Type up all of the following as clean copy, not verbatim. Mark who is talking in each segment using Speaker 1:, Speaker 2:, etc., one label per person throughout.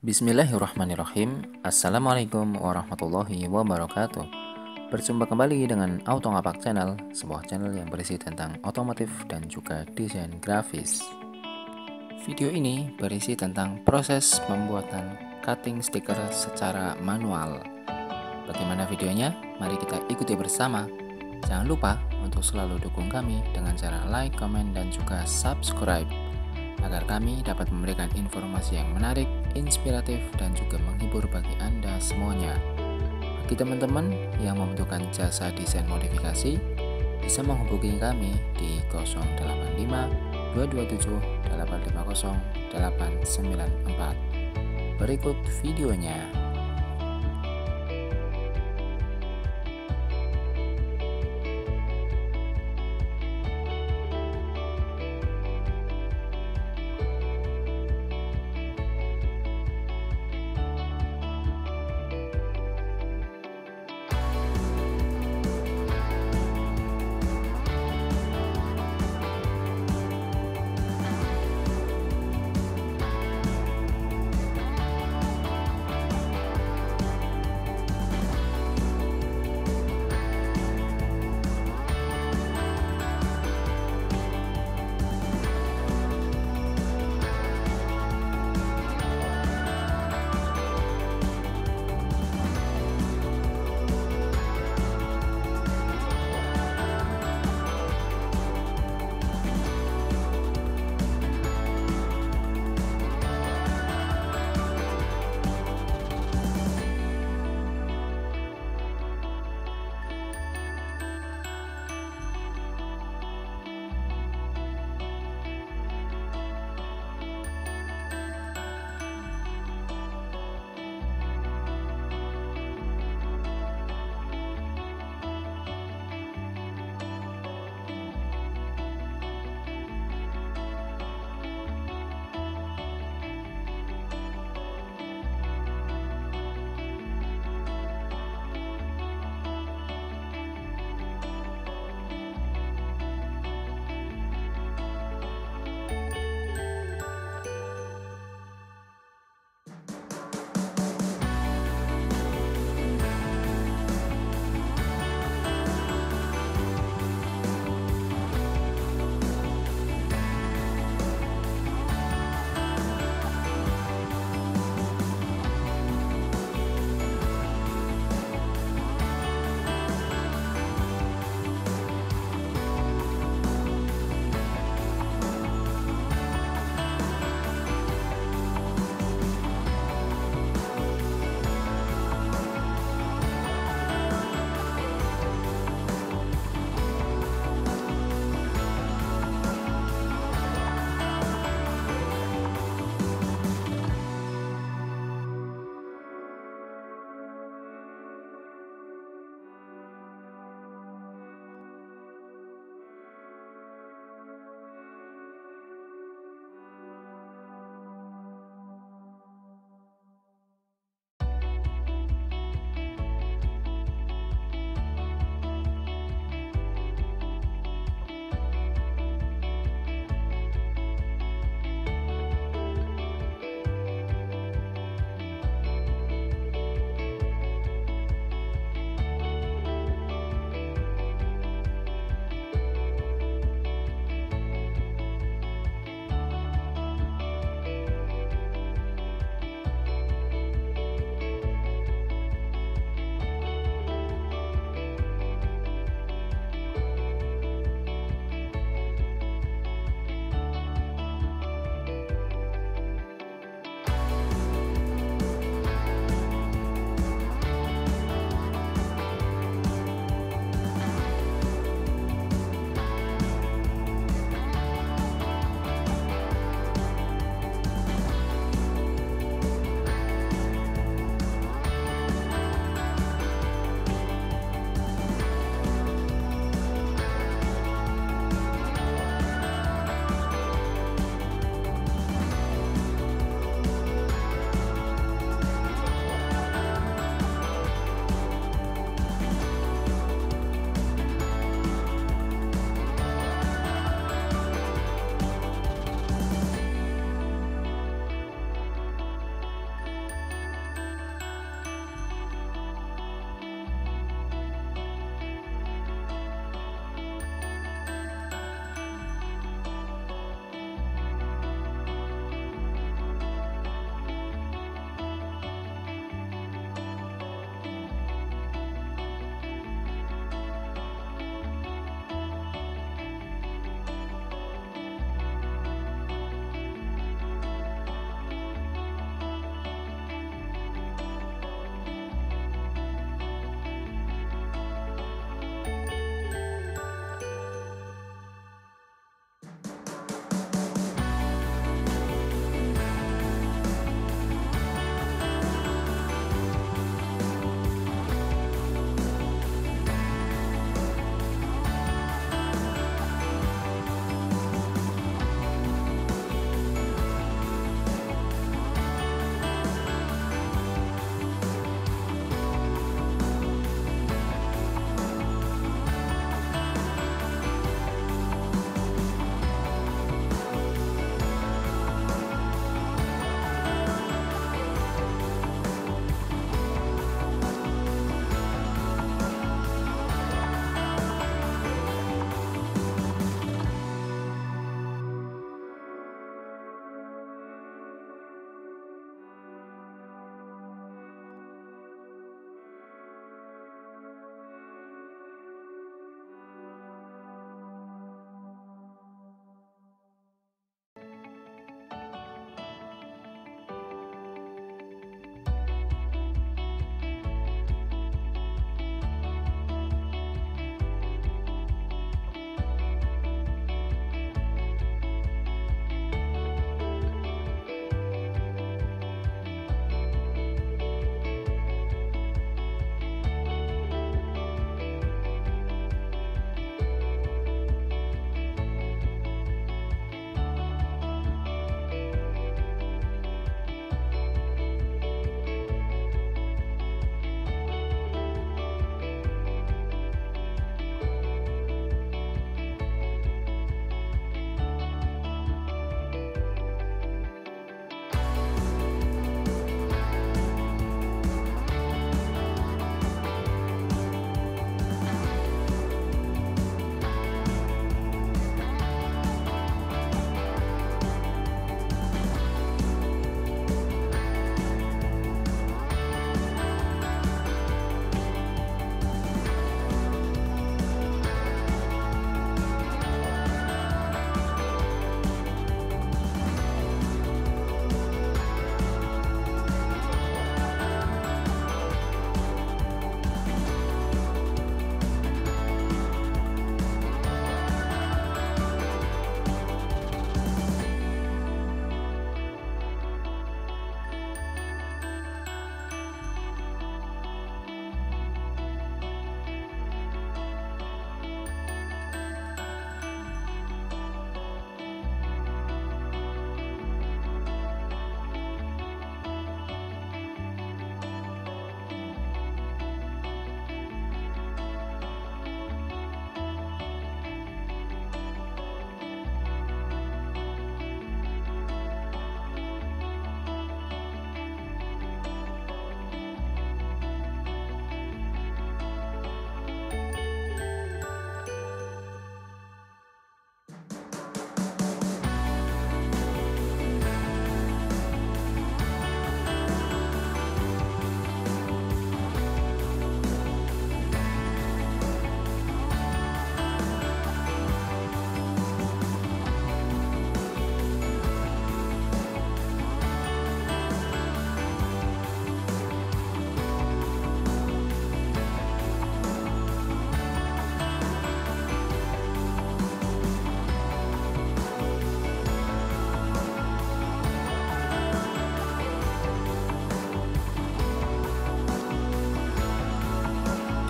Speaker 1: Bismillahirrahmanirrahim. Assalamualaikum warahmatullahi wabarakatuh. Berjumpa kembali dengan Auto Ngapak Channel, sebuah channel yang berisi tentang otomotif dan juga desain grafis. Video ini berisi tentang proses pembuatan cutting stiker secara manual. Bagaimana videonya? Mari kita ikuti bersama. Jangan lupa untuk selalu dukung kami dengan cara like, komen, dan juga subscribe agar kami dapat memberikan informasi yang menarik, inspiratif, dan juga menghibur bagi Anda semuanya. Bagi teman-teman yang membutuhkan jasa desain modifikasi, bisa menghubungi kami di 085 227 850 894. Berikut videonya.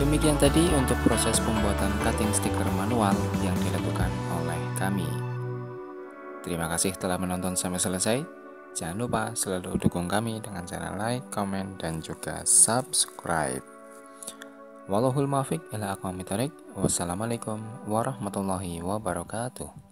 Speaker 1: Demikian tadi untuk proses pembuatan cutting stiker manual yang dilakukan oleh kami. Terima kasih telah menonton sampai selesai. Jangan lupa selalu dukung kami dengan cara like, komen, dan juga subscribe. Wallahul muwaffiq ila aqwamit thoriq. Wassalamualaikum warahmatullahi wabarakatuh.